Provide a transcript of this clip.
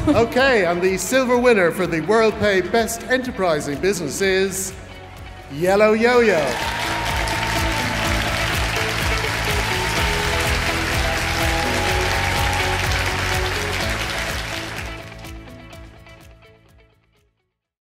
Okay, and the silver winner for the WorldPay Best Enterprising Business is Yellow Yo-Yo.